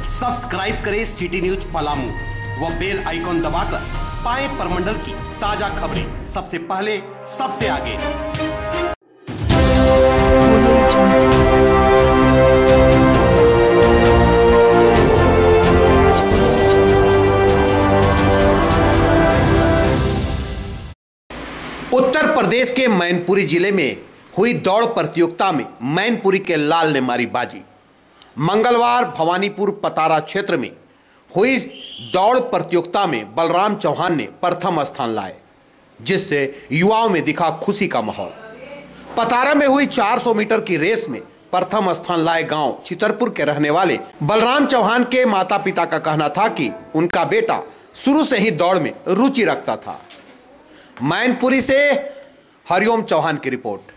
Subscribe करें city news Palamu व bell icon दबाकर पाएं प्रमंडल की ताजा खबरें सबसे पहले सबसे आगे। उत्तर प्रदेश के मैनपुरी जिले में हुई दौड़ प्रतियोगिता में मैनपुरी के लाल ने मारी बाजी। मंगलवार भवानीपुर पतारा क्षेत्र में हुई दौड़ प्रतियोगिता में बलराम चौहान ने प्रथम स्थान लाए, जिससे युवाओं में दिखा खुशी का माहौल। पतारा में हुई 400 मीटर की रेस में प्रथम स्थान लाए गांव चितरपुर के रहने वाले बलराम चौहान के माता पिता का कहना था कि उनका बेटा शुरू से ही दौड़ में रुचि रखता था। मैनपुरी से हरिओम चौहान की रिपोर्ट।